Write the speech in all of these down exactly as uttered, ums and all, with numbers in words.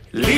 Livre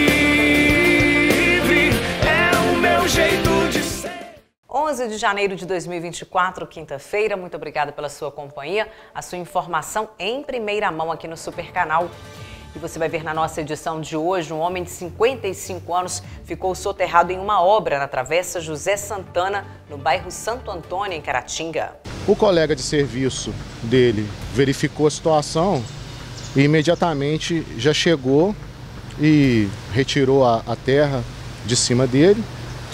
é o meu jeito de ser. onze de janeiro de dois mil e vinte e quatro, quinta-feira. Muito obrigada pela sua companhia, a sua informação em primeira mão aqui no Super Canal. E você vai ver na nossa edição de hoje, um homem de cinquenta e cinco anos ficou soterrado em uma obra na Travessa José Santana, no bairro Santo Antônio, em Caratinga. O colega de serviço dele verificou a situação e imediatamente já chegou e retirou a, a terra de cima dele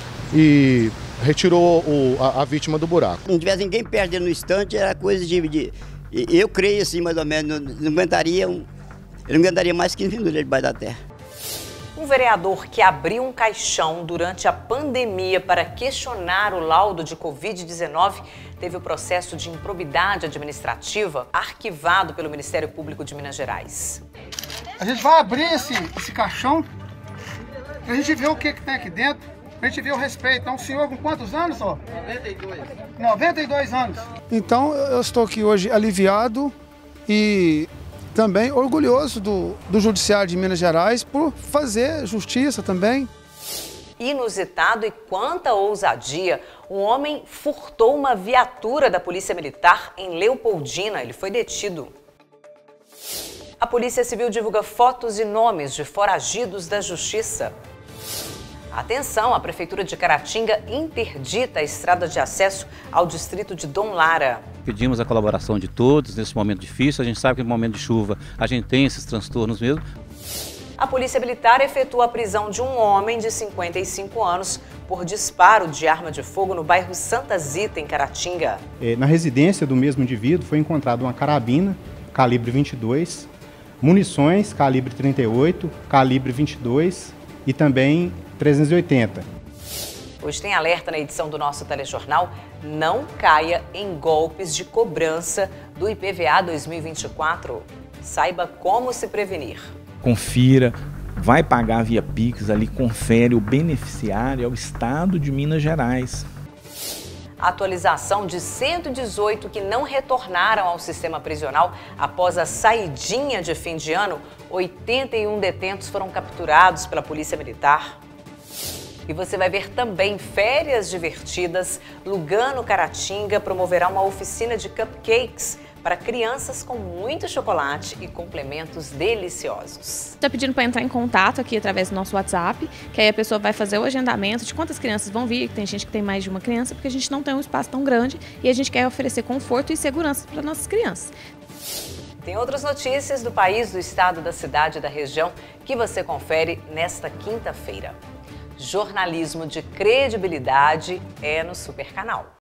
e retirou o, a, a vítima do buraco. Se não tivesse ninguém perto dele no instante, era coisa de... de eu creio assim, mais ou menos, não, não aguentaria um... Ele não aguentaria mais quinze minutos debaixo da terra. Um vereador que abriu um caixão durante a pandemia para questionar o laudo de covid dezenove teve o processo de improbidade administrativa arquivado pelo Ministério Público de Minas Gerais. A gente vai abrir esse, esse caixão para a gente ver o que, que tem aqui dentro, para a gente ver o respeito. É um senhor com quantos anos, ó? noventa e dois. noventa e dois anos. Então eu estou aqui hoje aliviado e também orgulhoso do, do Judiciário de Minas Gerais por fazer justiça também. Inusitado e quanta ousadia, um homem furtou uma viatura da Polícia Militar em Leopoldina. Ele foi detido. A Polícia Civil divulga fotos e nomes de foragidos da Justiça. Atenção, a Prefeitura de Caratinga interdita a estrada de acesso ao distrito de Dom Lara. Pedimos a colaboração de todos nesse momento difícil. A gente sabe que no momento de chuva a gente tem esses transtornos mesmo. A Polícia Militar efetua a prisão de um homem de cinquenta e cinco anos por disparo de arma de fogo no bairro Santa Zita, em Caratinga. Na residência do mesmo indivíduo foi encontrada uma carabina calibre vinte e dois, munições calibre trinta e oito, calibre vinte e dois e também trezentos e oitenta. Hoje tem alerta na edição do nosso telejornal. Não caia em golpes de cobrança do I P V A dois mil e vinte e quatro. Saiba como se prevenir. Confira, vai pagar via Pix ali, confere, o beneficiário é o Estado de Minas Gerais. A atualização de cento e dezoito que não retornaram ao sistema prisional após a saidinha de fim de ano. oitenta e um detentos foram capturados pela Polícia Militar. E você vai ver também férias divertidas. Lugano Caratinga promoverá uma oficina de cupcakes para crianças com muito chocolate e complementos deliciosos. Está pedindo para entrar em contato aqui através do nosso WhatsApp, que aí a pessoa vai fazer o agendamento de quantas crianças vão vir, tem gente que tem mais de uma criança, porque a gente não tem um espaço tão grande e a gente quer oferecer conforto e segurança para nossas crianças. Tem outras notícias do país, do estado, da cidade e da região que você confere nesta quinta-feira. Jornalismo de credibilidade é no Super Canal.